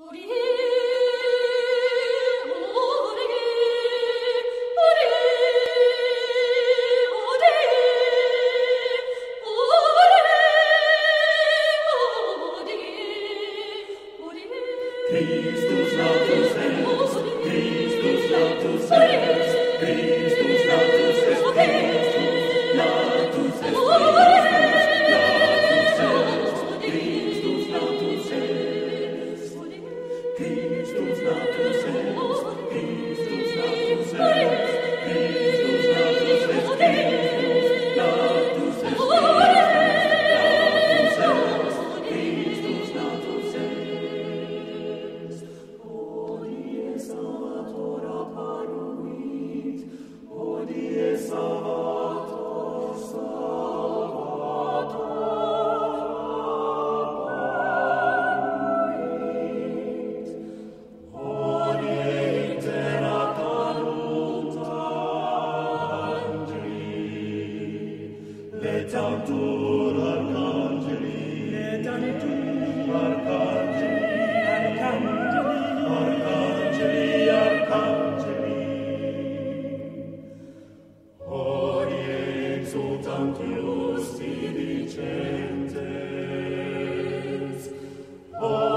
Christus natus est, Christus natus est, Christus natus est, Christus natus est, Christus natus est, Christus natus est, Christus natus est, Christus natus est, Christus natus est, Tantur arcangeli, arcangeli, arcangeli. Hodie exultant Iusti dicentes,